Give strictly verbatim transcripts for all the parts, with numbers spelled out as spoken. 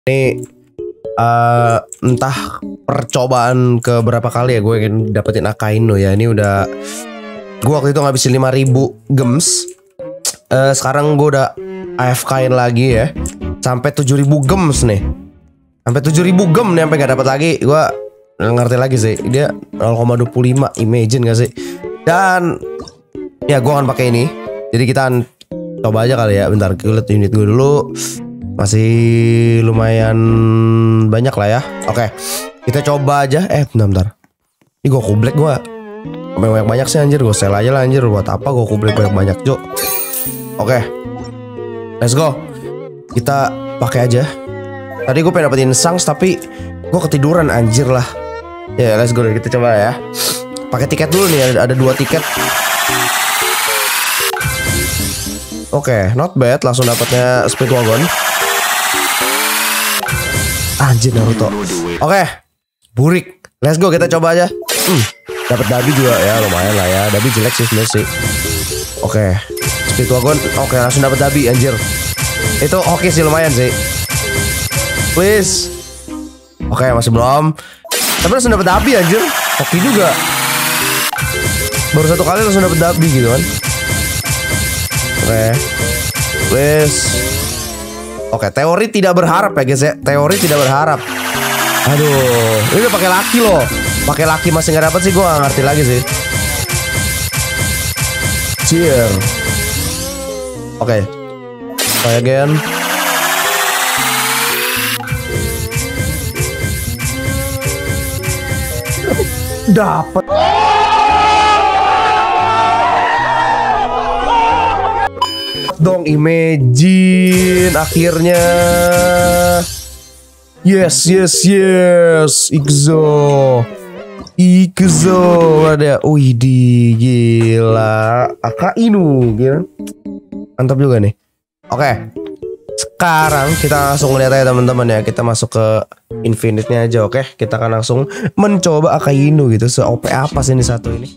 Ini uh, entah percobaan ke berapa kali ya gue ingin dapetin Akainu ya. Ini udah gue waktu itu ngabisin lima ribu gems. uh, Sekarang gue udah A F K-in lagi ya. Sampai tujuh ribu gems nih. Sampai tujuh ribu gem nih, sampai gak dapet lagi. Gue gak ngerti lagi sih. Dia nol koma dua puluh lima, imagine gak sih? Dan ya gue akan pakai ini. Jadi kita coba aja kali ya. Bentar, gue liat unit gue dulu. Masih lumayan banyak lah ya. Oke, kita coba aja. Eh bentar, bentar. Ini gue kublek gue. Banyak-banyak sih anjir. Gue sell aja lah anjir. Buat apa gue kublek banyak-banyak Jo. Oke, let's go. Kita pakai aja. Tadi gue pengen dapetin Sangs tapi gue ketiduran anjir lah. Ya yeah, let's go, kita coba ya. Pakai tiket dulu nih, ada, ada dua tiket. Oke, okay, not bad. Langsung dapatnya Speedwagon. Anjir Naruto. Oke, okay, burik. Let's go, kita coba aja. Hmm, dapat Dabi juga ya, lumayan lah ya. Dabi jelek sih sebenarnya sih. Oke, okay. Speedwagon. Oke, okay, langsung dapat Dabi anjir. Itu oke okay sih, lumayan sih. Please. Oke, okay, masih belum. Tapi langsung dapat Dabi anjir. Oke okay juga. Baru satu kali langsung dapat Dabi gitu kan. Oke, okay. Please. Oke, okay, teori tidak berharap ya guys ya. Teori tidak berharap. Aduh, ini udah pakai laki loh. Pakai laki masih nggak dapat sih, gue nggak ngerti lagi sih. Cheer. Oke, okay. Try again. Dapat. Dong, imagine akhirnya. Yes, yes, yes. Ikzo. Ikzo ada. Wih, di gila. Akainu gila. Mantap juga nih. Oke. Sekarang kita langsung lihat aja teman-teman ya. Kita masuk ke Infinite-nya aja, oke? Kita akan langsung mencoba Akainu gitu. Se-O P apa sih ini satu ini?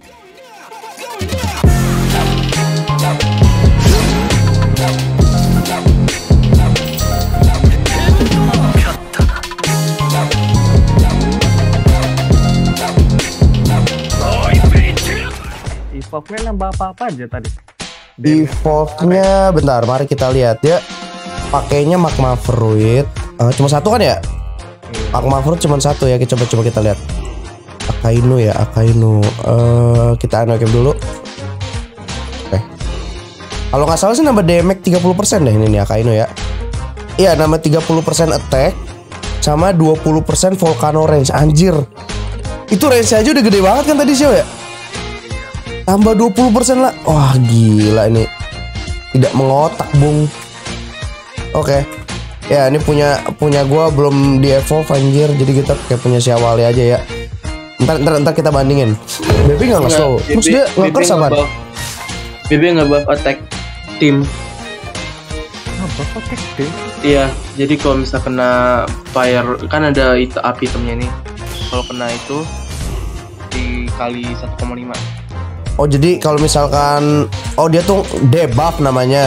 Evolve-nya nambah apa-apa aja tadi? Evolve-nya bentar, mari kita lihat ya. Pakainya Magma Fruit. Uh, cuma satu kan ya? Magma Fruit cuma satu ya. Kita coba-coba kita lihat. Akainu ya, Akainu. Uh, kita unlock dulu. Oke. Okay. Kalau nggak salah sih nambah damage tiga puluh persen deh ini nih Akainu ya. Iya, nambah tiga puluh persen attack sama dua puluh persen Volcano range. Anjir. Itu range aja udah gede banget kan tadi sih ya? Tambah dua puluh persen lah. Wah gila ini. Tidak mengotak bung. Oke okay. Ya ini punya punya gue belum di evolve anjir. Jadi kita kayak punya si Awali aja ya. Ntar, ntar, ntar kita bandingin. Baby gak nge-slow. Terus dia nge-curse apa? Baby nge-buff attack team. Nge-buff attack team? Iya. Jadi kalau misal kena fire, kan ada itu api itemnya nih. Kalau kena itu dikali satu koma lima. Oh jadi kalau misalkan, oh dia tuh debuff namanya.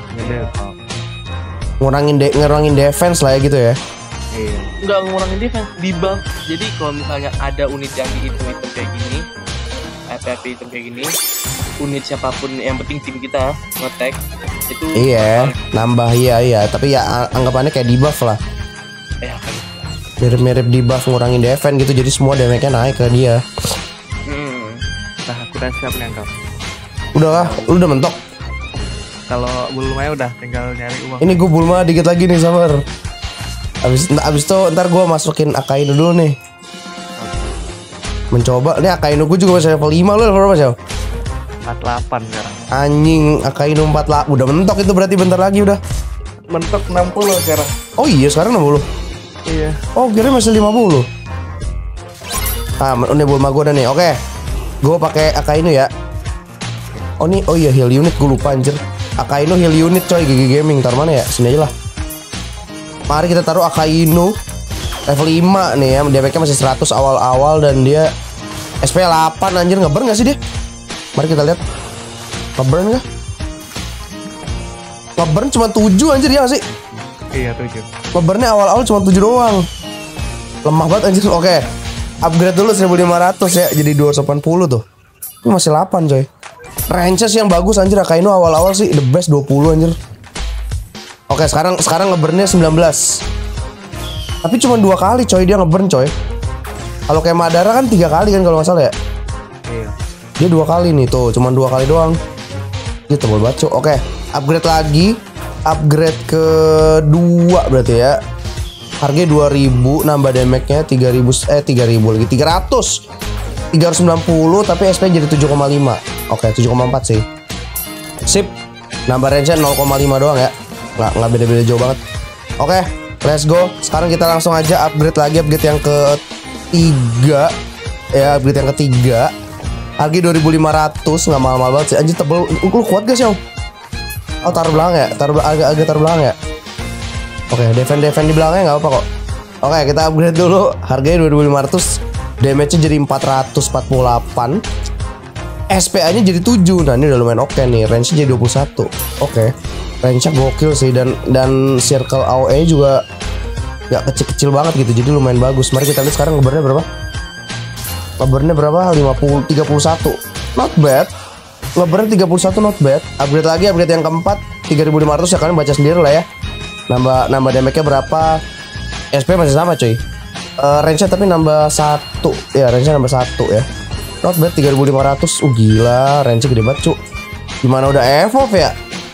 Ngurangin de ngurangin defense lah ya gitu ya. Iya. Enggak ngurangin defense, debuff. Jadi kalau misalnya ada unit yang di itu item kayak gini, A P P item kayak gini, unit siapapun yang penting tim kita nge-attack itu. Iya, nambah iya iya. Tapi ya anggapannya kayak debuff lah. Eh apa? Mirip-mirip debuff ngurangin defense gitu. Jadi semua damage-nya naik ke dia. Nah, aku udah siap nih, Kak. Udah kah? Lu udah mentok? Kalau Bulma udah tinggal nyari uang. Ini gue Bulma dikit lagi nih, sabar. Abis, abis itu ntar gue masukin Akainu dulu nih. Mencoba. Nih Akainu gue juga masih level lima. Lu level berapa sih? empat puluh delapan sekarang. Anjing, Akainu empat puluh delapan. Udah mentok itu berarti bentar lagi udah. Mentok enam puluh sekarang. Oh iya, sekarang enam puluh. Iya. Oh, kira masih lima puluh. Ah, ini Bulma gue udah nih. Oke. Gue pakai Akainu ya. Oh nih, oh iya heal unit, gue lupa anjir. Akainu heal unit coy, G G Gaming. Ntar mana ya? Sini aja lah. Mari kita taruh Akainu level lima nih ya. Damage-nya masih seratus awal-awal dan dia S P delapan anjir. Nge-burn gak sih dia? Mari kita lihat. Nge-burn gak? Nge-burn cuma tujuh anjir ya gak sih? Iya tujuh. Ngeburn-nya awal-awal cuma tujuh doang. Lemah banget anjir. Oke. Upgrade dulu seribu lima ratus ya, jadi dua ratus delapan puluh tuh. Ini masih delapan coy. Range sih yang bagus anjir. Akainu awal-awal sih the best dua puluh anjir. Oke, sekarang sekarang ngeburn-nya sembilan belas. Tapi cuma dua kali coy dia ngeburn coy. Kalau kayak Madara kan tiga kali kan kalau nggak salah ya. Iya. Dia dua kali nih tuh, cuma dua kali doang. Dia tebal banget cuy. Oke, upgrade lagi. Upgrade kedua berarti ya. Harganya dua ribu, nambah damage-nya tiga ribu eh tiga ribu lagi tiga ratus. tiga ratus sembilan puluh tapi S P jadi tujuh koma lima. Oke, tujuh koma empat sih. Sip. Nambah range-nya nol koma lima doang ya. Nggak nggak beda-beda jauh banget. Oke, let's go. Sekarang kita langsung aja upgrade lagi, upgrade yang ketiga. Ya, upgrade yang ketiga. Harga dua ribu lima ratus, nggak mahal-mahal banget sih. Anjir tebel. Lu kuat gak sih, Om? Oh, taruh belakang ya? Taruh agak-agak taruh belakang ya? Oke, defend-defend di belakangnya nggak apa-apa kok. Oke, kita upgrade dulu. Harganya dua ribu lima ratus. Damage-nya jadi empat ratus empat puluh delapan. S P A-nya jadi tujuh. Nah, ini udah lumayan oke nih. Range-nya jadi dua puluh satu. Oke. Range-nya gokil sih, dan dan circle A O E juga nggak kecil-kecil banget gitu. Jadi lumayan bagus. Mari kita lihat sekarang ngeburn-nya berapa. Ngeburn-nya berapa? lima puluh tiga puluh satu. Not bad. Ngeburn tiga puluh satu not bad. Upgrade lagi, upgrade yang keempat tiga ribu lima ratus ya, kalian baca sendiri lah ya. Nambah nambah damage-nya berapa? S P masih sama cuy. Uh, range-nya tapi nambah satu. Ya, range-nya nambah satu ya. Not bad tiga ribu lima ratus. Uh gila, range-nya gede banget cuy. Gimana udah evolve ya?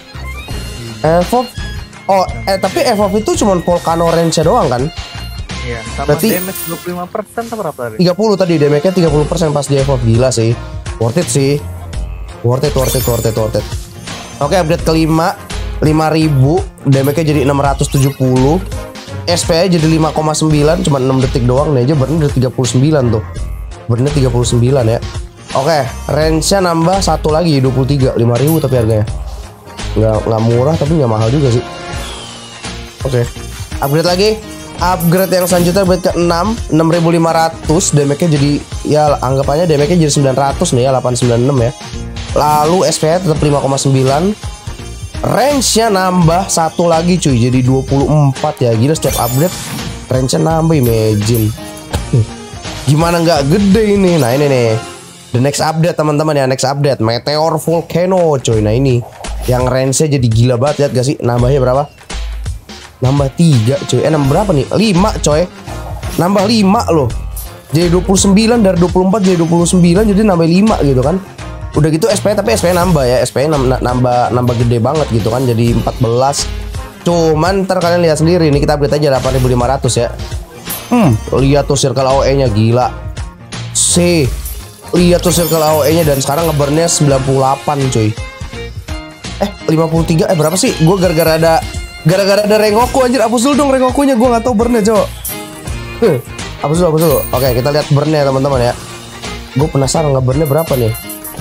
Evolve. Oh, eh tapi evolve itu cuma volcano range-nya doang kan? Iya, sama berarti damage dua puluh lima persen atau berapa tadi? tiga puluh tadi, damage-nya tiga puluh persen pas di evolve. Gila sih. Worth it sih. Worth it, worth it, worth it, worth it. Oke, upgrade kelima lima ribu, damage-nya jadi enam ratus tujuh puluh. S P A jadi lima koma sembilan, cuma enam detik doang. Nih aja burn-nya udah tiga puluh sembilan tuh. Burn-nya tiga puluh sembilan ya. Oke, range-nya nambah satu lagi dua puluh tiga, lima ribu tapi harganya. Nggak, nggak murah tapi nggak mahal juga sih. Oke, upgrade lagi. Upgrade yang selanjutnya upgrade ke enam, enam ribu lima ratus. Damage-nya jadi, ya anggapannya damage-nya jadi sembilan ratus nih ya, delapan sembilan enam ya. Lalu S P A tetap lima koma sembilan. Range-nya nambah satu lagi cuy, jadi dua puluh empat ya. Gila, setiap upgrade range-nya nambah, imagine. Gimana nggak gede ini. Nah ini nih, the next update teman-teman ya. Next update Meteor Volcano cuy. Nah ini yang range-nya jadi gila banget. Lihat gak sih nambahnya berapa? Nambah tiga cuy. Eh nambah berapa nih? lima coy. Nambah lima loh. Jadi dua puluh sembilan, dari dua puluh empat jadi dua puluh sembilan, jadi nambah lima gitu kan. Udah gitu S P A, tapi S P A nambah ya. S P A nambah, nambah nambah gede banget gitu kan, jadi empat belas. Cuman ntar kalian lihat sendiri. Ini kita update aja delapan ribu lima ratus ya. Hmm, lihat tuh circle A O E-nya gila. C. Lihat tuh circle A O E-nya, dan sekarang ngeburn-nya sembilan puluh delapan cuy. Eh, lima puluh tiga. Eh berapa sih? Gue gara-gara ada gara-gara ada Rengoku anjir. Hapus dulu dong Rengoku-nya. Gue nggak tahu burn-nya, coba. Huh, hapus dulu, hapus dulu. Oke, kita lihat burn-nya teman-teman ya. Gue penasaran ngeburn-nya berapa nih.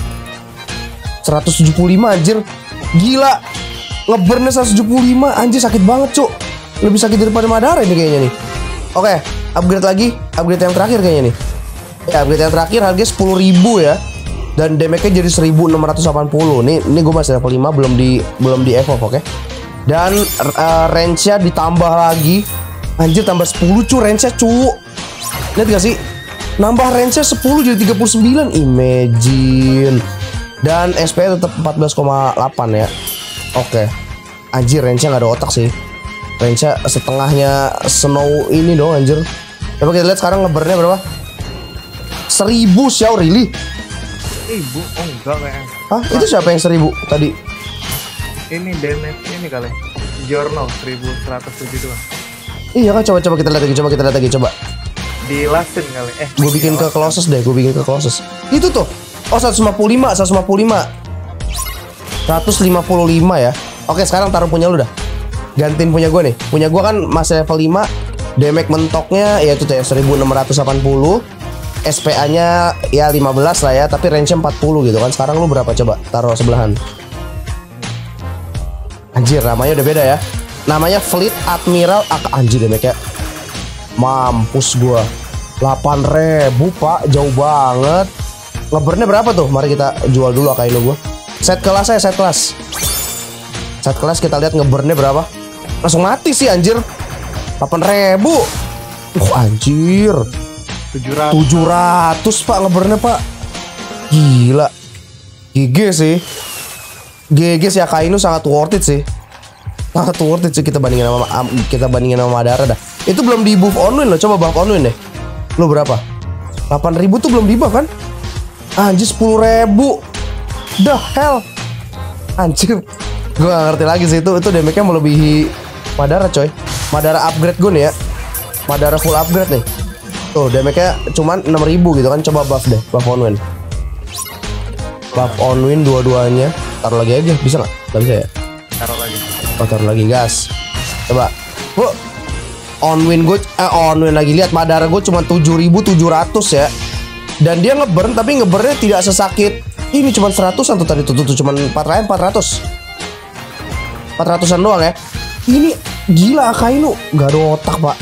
seratus tujuh puluh lima anjir. Gila. Ngeburn-nya seratus tujuh puluh lima anjir, sakit banget, Cuk. Lebih sakit daripada Madara ini kayaknya nih. Oke, upgrade lagi. Upgrade yang terakhir kayaknya nih. Ya, upgrade yang terakhir harganya sepuluh ribu ya. Dan damage-nya jadi seribu enam ratus delapan puluh. Nih, ini gue masih level lima, belum di belum di evolve, oke. Dan uh, range-nya ditambah lagi. Anjir, tambah sepuluh cu range-nya, cu. Lihat gak sih? Nambah range-nya sepuluh jadi tiga puluh sembilan. Imagine. Dan S P A tetap empat belas koma delapan ya. Oke. Anjir, range-nya nggak ada otak sih. Range-nya setengahnya Snow ini dong anjir. Coba kita lihat sekarang ngeburn-nya berapa? seribu Xiao, really? Ibu, oh enggak kayaknya. Hah? Itu siapa yang seribu tadi? Ini damage ini kali. Journal seribu seratus tujuh doang. Iya kan, coba-coba kita lihat lagi, coba kita lihat lagi, coba. Di lasin kali. Eh, Gue bikin ke closest deh, gue bikin ke closest. Itu tuh. Oh, seratus lima puluh lima, seratus lima puluh lima. seratus lima puluh lima ya. Oke, sekarang taruh punya lu dah. Gantiin punya gue nih. Punya gue kan masih level lima. Damage mentoknya ya itu tuh ya seribu enam ratus delapan puluh. S P A-nya ya lima belas lah ya, tapi range-nya empat puluh gitu kan. Sekarang lu berapa, coba taruh sebelahan. Anjir, namanya udah beda ya. Namanya Fleet Admiral. Ah, anjir damage-nya. Mampus gua. delapan ribu, Pak. Jauh banget. Ngeburn-nya berapa tuh? Mari kita jual dulu Akainu gua. Set kelas saya, set kelas. Set kelas kita lihat ngeburn-nya berapa. langsung mati sih anjir. delapan ribu. Uh anjir. tujuh ratus Pak ngeburnya Pak. Gila. G G sih. G G sih Akainu sangat worth it sih. Sangat worth it sih kita bandingin sama kita bandingin sama Madara dah. Itu belum di buff on win loh. Coba buff on win deh. Lo berapa? delapan ribu tuh belum di buff kan? Anjir sepuluh ribu. The hell. Anjir. Gue gak ngerti lagi sih itu. Itu damage-nya melebihi Madara coy. Madara upgrade gue nih ya. Madara full upgrade nih. Tuh damage-nya cuman enam ribu gitu kan. Coba buff deh. Buff on win. Buff on win dua-duanya. Taruh lagi aja. Bisa gak? Gak bisa ya? Taruh lagi. Oh taruh lagi gas. Coba. Bu. On win gue. Eh on win lagi. Lihat Madara gue cuma tujuh ribu tujuh ratus ya. Dan dia ngeburn. Tapi ngeburnnya tidak sesakit. Ini cuma seratusan tuh tadi. Tuh, tuh, tuh. Cuma empat ratus. empat ratusan doang ya. Ini gila Akainu. Gak ada otak pak.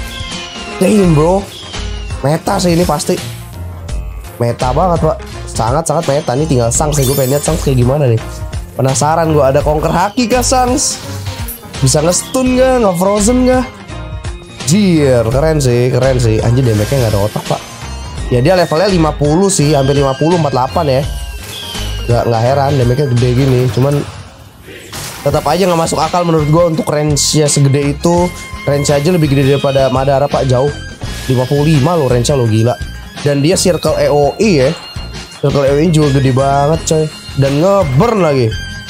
Damn bro. Meta sih ini pasti. Meta banget pak. Sangat-sangat meta. Nih tinggal Sans nih. Gue pengen lihat Sans kayak gimana nih. Penasaran gue. Ada conquer haki kah Sans? Bisa nge-stun gak? Nge-frozen gak? Jir. Keren sih. Keren sih. Anjir damage-nya gak ada otak pak. Ya dia levelnya lima puluh sih. Hampir lima puluh. empat puluh delapan ya. Gak, gak heran damage-nya gede gini. Cuman tetap aja gak masuk akal menurut gue. Untuk range-nya segede itu. Range aja lebih gede daripada Madara pak. Jauh. lima puluh lima loh range-nya lo gila. Dan dia circle A O E ya. Circle A O E juga gede banget coy. Dan ngeburn lagi.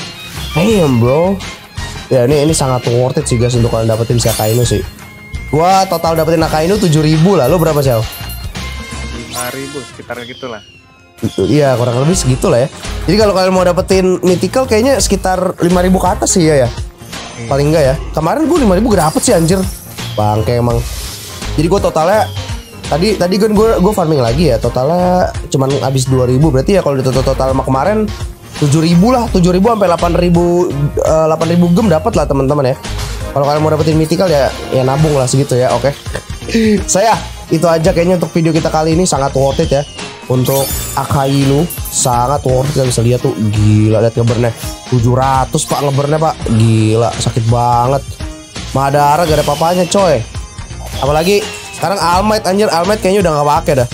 Damn bro. Ya ini ini sangat worth it sih guys. Untuk kalian dapetin si Akainu sih. Gua total dapetin Akainu tujuh ribu lah. Lo berapa sih? lima ribu sekitar gitu lah. Iya kurang lebih segitu lah ya. Jadi kalau kalian mau dapetin mythical kayaknya sekitar lima ribu ke atas sih ya ya. Hmm. Paling enggak ya. Kemarin gue lima ribu gak dapet sih anjir. Bangke emang. Jadi gue totalnya tadi tadi kan gue gue farming lagi ya. Totalnya cuman habis dua ribu. Berarti ya kalau di total total sama kemarin tujuh ribu lah. tujuh ribu sampai delapan ribu uh, delapan ribu gem dapat lah teman-teman ya. Kalau kalian mau dapetin mythical ya ya nabung lah segitu ya. Oke. Okay. Saya itu aja kayaknya untuk video kita kali ini. Sangat worth it ya. Untuk Akainu sangat worth it. Kalian bisa lihat tuh. Gila lihat ngeburnya tujuh ratus pak ngeburnya pak. Gila sakit banget. Madara gak ada papanya coy. Apalagi sekarang All Might anjir. All Might kayaknya udah gak pake dah.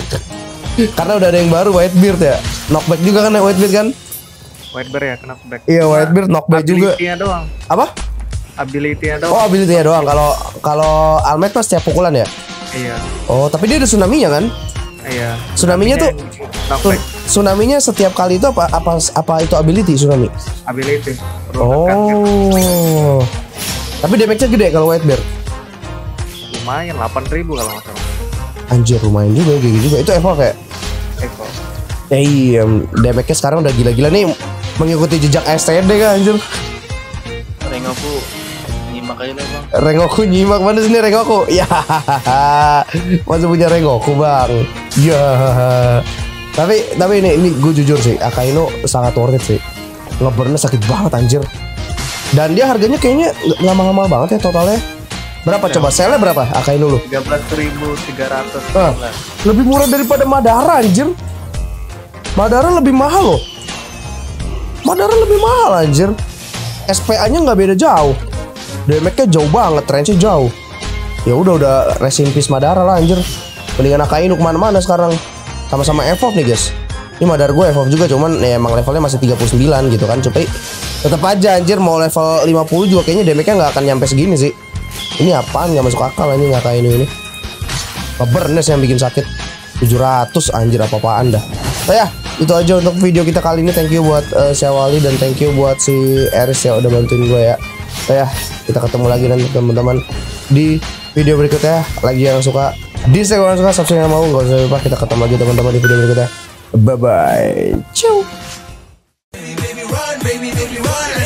Karena udah ada yang baru Whitebeard ya. Knockback juga kan ya Whitebeard kan. Whitebeard ya knockback. Iya Whitebeard knockback juga. Ability-nya doang. Apa? Ability-nya doang. Oh ability-nya doang. Kalau kalau All Might pas setiap pukulan ya. Iya. Oh tapi dia ada tsunami-nya kan. Iya. Tsunami-nya tuh knockback. Tsunami-nya setiap kali itu apa apa apa itu ability tsunami? Ability. Oh. Gitu. Tapi damage-nya gede kalau Whitebeard. Lumayan delapan ribu kalau nggak salah. Anjir lumayan juga gitu juga. Itu Evo kayak. Evo. Eh iya, damage-nya sekarang udah gila-gila nih mengikuti jejak S T D kan anjir. Rengoku nyimak aja deh bang. Rengoku nyimak mana sini Rengoku? Ya. Masih punya Rengoku bang. Ya. Tapi tapi ini ini gue jujur sih, Akainu sangat worth it sih. Ngeburn-nya sakit banget anjir. Dan dia harganya kayaknya nggak mahal-mahal banget ya totalnya. Berapa ya, coba? Sale-nya berapa Akainu lu? tiga belas ribu tiga ratus. Ah, lebih murah daripada Madara anjir. Madara lebih mahal loh. Madara lebih mahal anjir. S P A-nya nggak beda jauh. Damage-nya jauh banget, range-nya jauh. Ya udah udah rest in peace Madara lah anjir. Mendingan Akainu kemana-mana sekarang. Sama-sama evolve nih guys. Ini Madara gue evolve juga cuman ya emang levelnya masih tiga puluh sembilan gitu kan. Tapi tetap aja anjir mau level lima puluh juga kayaknya damage-nya nggak akan nyampe segini sih. Ini apaan nggak masuk akal ini Akainu ini. Kebernes yang bikin sakit. tujuh ratus anjir apa-apaan dah. So ya itu aja untuk video kita kali ini. Thank you buat uh, Syawali dan thank you buat si Eris yang udah bantuin gue ya. So ya kita ketemu lagi nanti teman-teman di video berikutnya. Lagi yang suka dislike, yang suka subscribe, yang mau nggak usah lupa. Kita ketemu lagi teman-teman di video berikutnya. Bye bye. Ciao. Baby, baby, run, baby, baby, run.